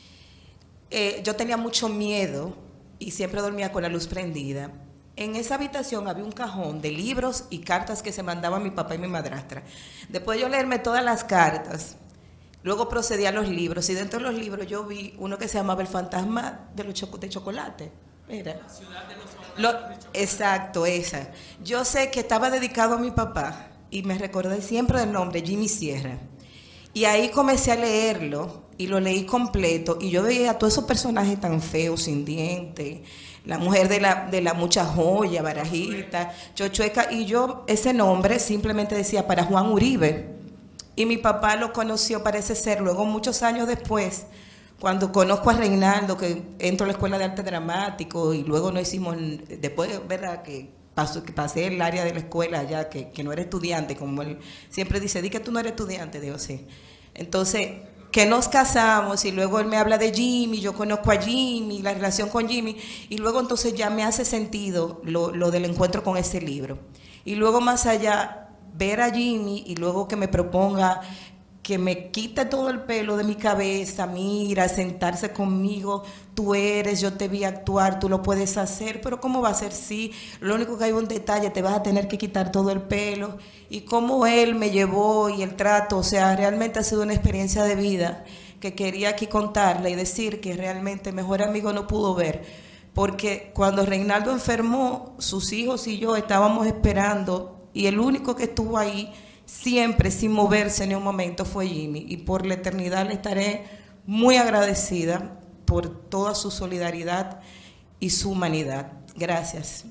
Speaker 8: Yo tenía mucho miedo y siempre dormía con la luz prendida. En esa habitación había un cajón de libros y cartas que se mandaban mi papá y mi madrastra. Después de yo leerme todas las cartas, luego procedí a los libros y dentro de los libros yo vi uno que se llamaba El fantasma de chocolate. Mira. La ciudad de los exacto, esa. Yo sé que estaba dedicado a mi papá y me recordé siempre del nombre, Jimmy Sierra. Y ahí comencé a leerlo y lo leí completo y yo veía a todos esos personajes tan feos, sin dientes, la mujer de la mucha joya, Barajita, Chochueca, y yo ese nombre simplemente decía para Juan Uribe. Y mi papá lo conoció, parece ser, luego muchos años después, cuando conozco a Reinaldo, que entro a la Escuela de Arte Dramático y luego no hicimos, después, ¿verdad?, que pasé el área de la escuela ya, que no era estudiante, como él siempre dice, di que tú no eres estudiante, digo, sí. Entonces, que nos casamos y luego él me habla de Jimmy, yo conozco a Jimmy, la relación con Jimmy, y luego entonces ya me hace sentido lo del encuentro con ese libro. Y luego más allá, ver a Jimmy y luego que me proponga que me quite todo el pelo de mi cabeza, mira, sentarse conmigo, tú eres, yo te vi actuar, tú lo puedes hacer, pero ¿cómo va a ser? Sí, lo único que hay un detalle, te vas a tener que quitar todo el pelo, y cómo él me llevó y el trato, o sea, realmente ha sido una experiencia de vida que quería aquí contarle y decir que realmente mejor amigo no pudo ver, porque cuando Reinaldo enfermó, sus hijos y yo estábamos esperando, y el único que estuvo ahí siempre sin moverse ni un momento fue Jimmy, y por la eternidad le estaré muy agradecida por toda su solidaridad y su humanidad. Gracias.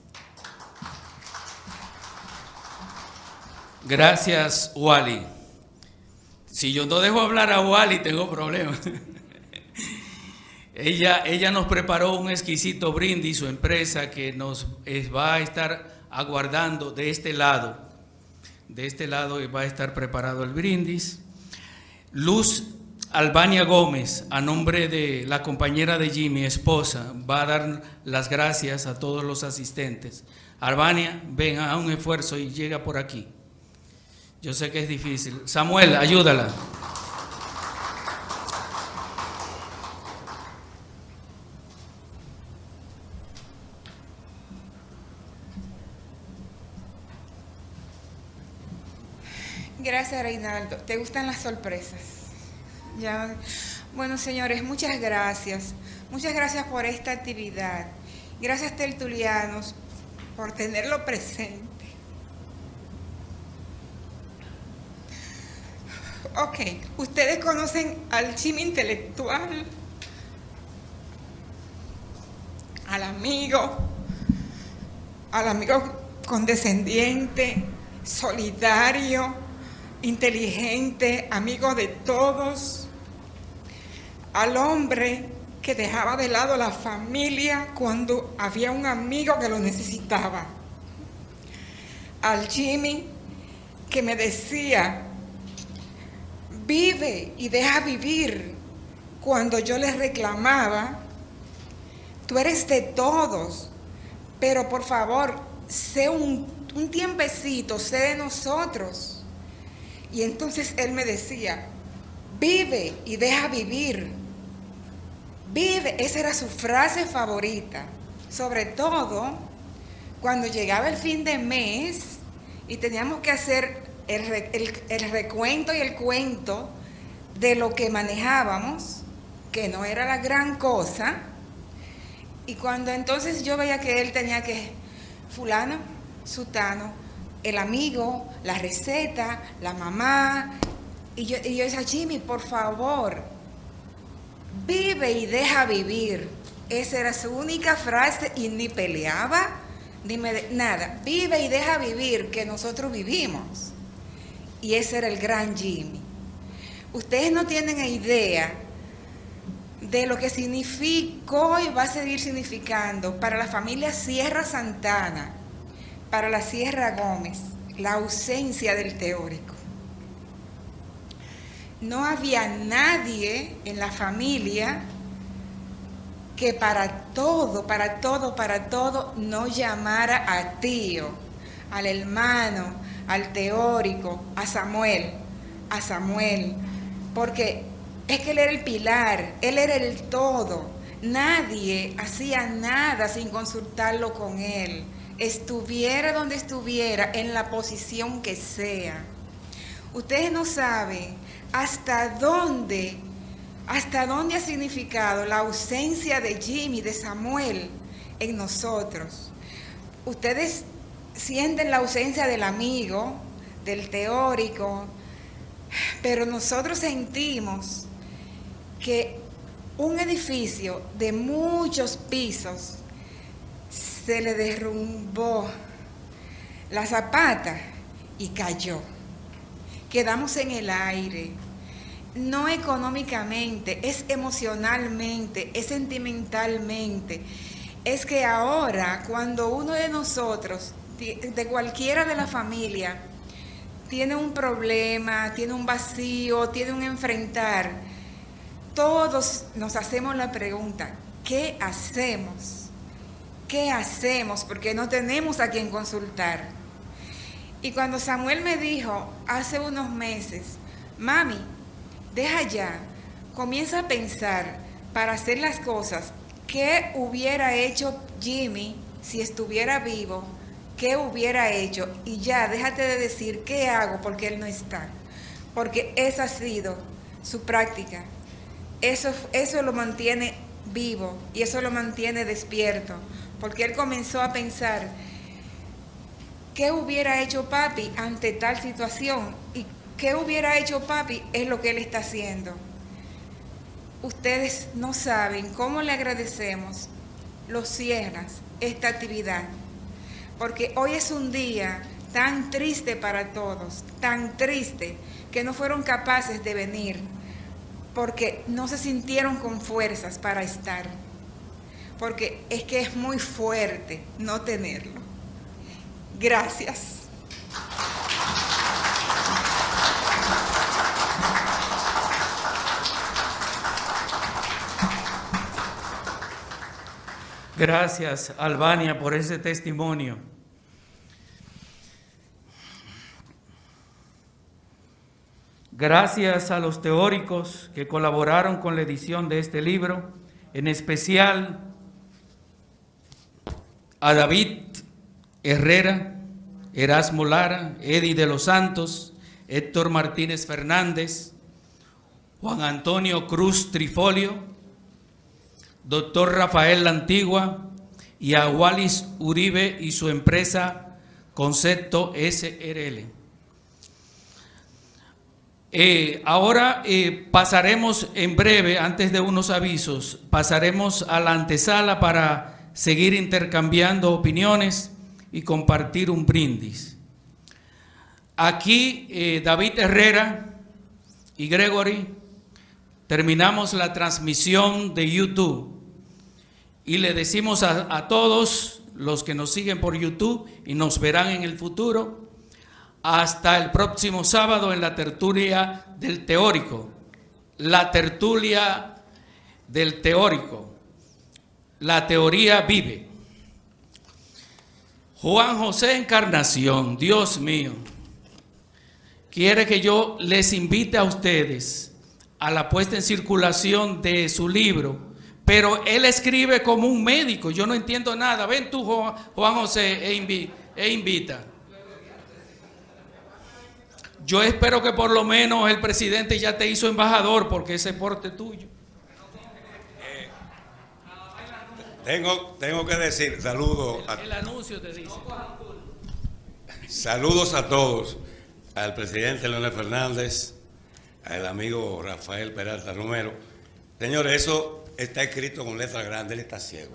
Speaker 1: Gracias, Wally. Si yo no dejo hablar a Wally, tengo problemas. Ella nos preparó un exquisito brindis, su empresa, que nos va a estar aguardando de este lado. De este lado va a estar preparado el brindis. Luz Albania Gómez, a nombre de la compañera de Jimmy, esposa, va a dar las gracias a todos los asistentes. Albania, ven, a un esfuerzo y llega por aquí. Yo sé que es difícil. Samuel, ayúdala.
Speaker 9: Gracias, Reinaldo. ¿Te gustan las sorpresas? Ya. Bueno, señores, muchas gracias. Muchas gracias por esta actividad. Gracias, tertulianos, por tenerlo presente. Ok, ustedes conocen al Jimmy intelectual, al amigo condescendiente, solidario, inteligente, amigo de todos, al hombre que dejaba de lado la familia cuando había un amigo que lo necesitaba, al Jimmy que me decía, vive y deja vivir, cuando yo le reclamaba, tú eres de todos, pero por favor, sé un tiempecito, sé de nosotros. Y entonces él me decía, vive y deja vivir. Vive, esa era su frase favorita. Sobre todo cuando llegaba el fin de mes y teníamos que hacer el recuento y el cuento de lo que manejábamos, que no era la gran cosa. Y cuando entonces yo veía que él tenía que, fulano, sutano, el amigo, la receta, la mamá, y yo decía, Jimmy, por favor, vive y deja vivir. Esa era su única frase, y ni peleaba, nada. Vive y deja vivir, que nosotros vivimos. Y ese era el gran Jimmy. Ustedes no tienen idea de lo que significó y va a seguir significando para la familia Sierra Santana, para la Sierra Gómez, la ausencia del teórico. no había nadie en la familia que para todo no llamara a tío, al hermano, al teórico, a Samuel, porque es que él era el pilar, él era el todo. Nadie hacía nada sin consultarlo con él, estuviera donde estuviera, en la posición que sea. Ustedes no saben hasta dónde ha significado la ausencia de Jimmy, de Samuel en nosotros. Ustedes sienten la ausencia del amigo, del teórico, pero nosotros sentimos que un edificio de muchos pisos se le derrumbó la zapata y cayó. Quedamos en el aire, no económicamente, es emocionalmente, es sentimentalmente. Es que ahora, cuando uno de nosotros, de cualquiera de la familia, tiene un problema, tiene un vacío, tiene un enfrentar, todos nos hacemos la pregunta, ¿qué hacemos? ¿Qué hacemos? Porque no tenemos a quien consultar. Y cuando Samuel me dijo hace unos meses, mami, deja ya, comienza a pensar para hacer las cosas, ¿qué hubiera hecho Jimmy si estuviera vivo? ¿Qué hubiera hecho? Y ya, déjate de decir qué hago porque él no está. Porque esa ha sido su práctica. Eso lo mantiene vivo y eso lo mantiene despierto. Porque él comenzó a pensar, ¿qué hubiera hecho papi ante tal situación? Y qué hubiera hecho papi es lo que él está haciendo. Ustedes no saben cómo le agradecemos los Sierras esta actividad. Porque hoy es un día tan triste para todos, tan triste, que no fueron capaces de venir, porque no se sintieron con fuerzas para estar. Porque es que es muy fuerte no tenerlo. Gracias.
Speaker 1: Gracias, Albania, por ese testimonio. Gracias a los teóricos que colaboraron con la edición de este libro, en especial a David Herrera, Erasmo Lara, Eddie de los Santos, Héctor Martínez Fernández, Juan Antonio Cruz Trifolio, Doctor Rafael La Antigua y a Wallis Uribe y su empresa Concepto SRL. Ahora pasaremos en breve, antes de unos avisos, pasaremos a la antesala para seguir intercambiando opiniones y compartir un brindis. Aquí David Herrera y Gregory terminamos la transmisión de YouTube y le decimos a todos los que nos siguen por YouTube y nos verán en el futuro, hasta el próximo sábado en la tertulia del teórico. La tertulia del teórico. La teoría vive. Juan José Encarnación, Dios mío, quiere que yo les invite a ustedes a la puesta en circulación de su libro, pero él escribe como un médico, yo no entiendo nada. Ven tú, Juan José, e invita. Yo espero que por lo menos el presidente ya te hizo embajador, porque ese porte tuyo.
Speaker 10: Tengo que decir, saludos a,
Speaker 1: el anuncio te dice.
Speaker 10: Saludos a todos, al presidente Leonel Fernández, al amigo Rafael Peralta Romero. Señores, eso está escrito con letras grandes, él está ciego.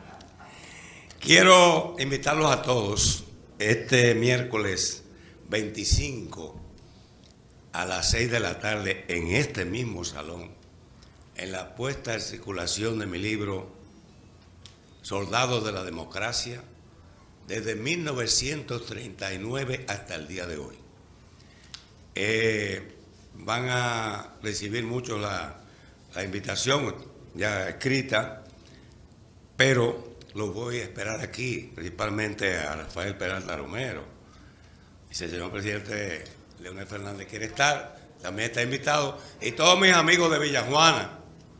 Speaker 10: Quiero invitarlos a todos este miércoles 25 a las 6 de la tarde en este mismo salón, en la puesta en circulación de mi libro Soldados de la Democracia, desde 1939 hasta el día de hoy. van a recibir mucho la invitación ya escrita, pero los voy a esperar aquí, principalmente a Rafael Peralta Romero. Y si el señor presidente Leonel Fernández quiere estar, también está invitado, y todos mis amigos de Villajuana.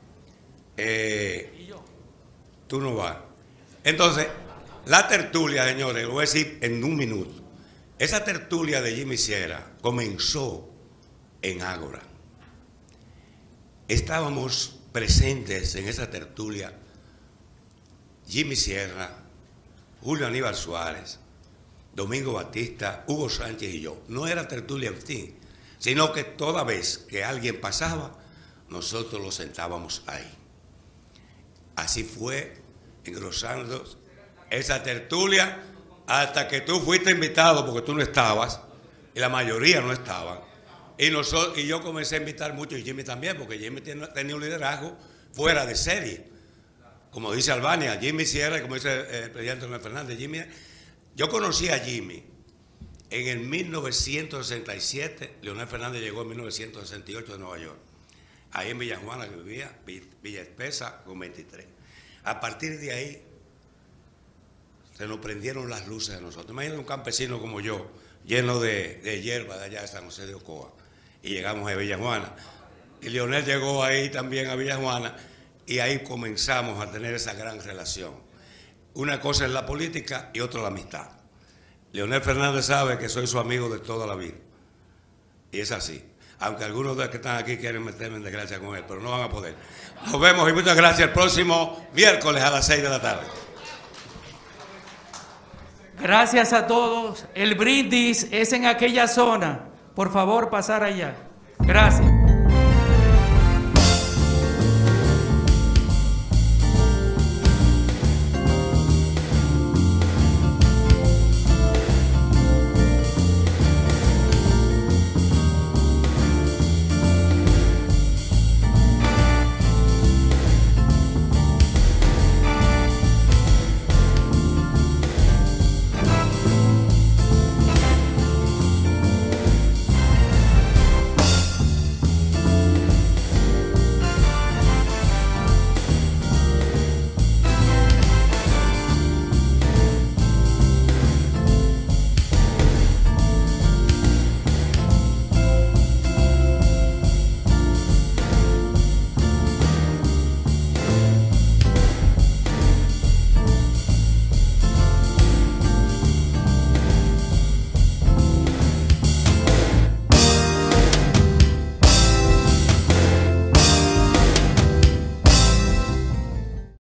Speaker 10: Tú no vas. Entonces, la tertulia, señores, lo voy a decir en un minuto. Esa tertulia de Jimmy Sierra comenzó en Ágora. Estábamos presentes en esa tertulia Jimmy Sierra, Julio Aníbal Suárez, Domingo Batista, Hugo Sánchez y yo. No era tertulia en sí, sino que toda vez que alguien pasaba, nosotros lo sentábamos ahí. Así fue engrosando esa tertulia hasta que tú fuiste invitado, porque tú no estabas, y la mayoría no estaban. Y yo comencé a invitar mucho, y Jimmy también, porque Jimmy tenía un liderazgo fuera de serie. Como dice Albania, Jimmy Sierra, como dice el presidente Leonel Fernández, yo conocí a Jimmy en el 1967, Leonel Fernández llegó en 1968 de Nueva York. Ahí en Villajuana que vivía, Villa Espesa, con 23. A partir de ahí, se nos prendieron las luces de nosotros. Imagínate un campesino como yo, lleno de hierba de allá de San José de Ocoa, y llegamos a Villajuana. Y Leonel llegó ahí también a Villajuana, y ahí comenzamos a tener esa gran relación. Una cosa es la política y otra la amistad. Leonel Fernández sabe que soy su amigo de toda la vida. Y es así. Aunque algunos de los que están aquí quieren meterme en desgracia con él, pero no van a poder. Nos vemos y muchas gracias el próximo miércoles a las 6 de la tarde.
Speaker 1: Gracias a todos. El brindis es en aquella zona. Por favor, pasar allá. Gracias.